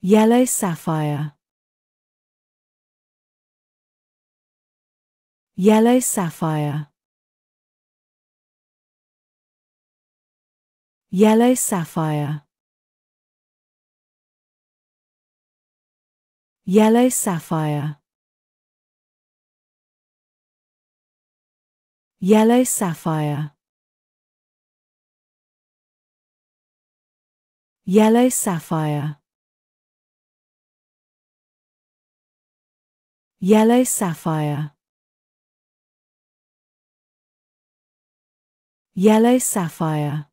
Yellow sapphire. Yellow sapphire. Yellow sapphire. Yellow sapphire. Yellow sapphire. Yellow sapphire. Yellow sapphire. Yellow sapphire.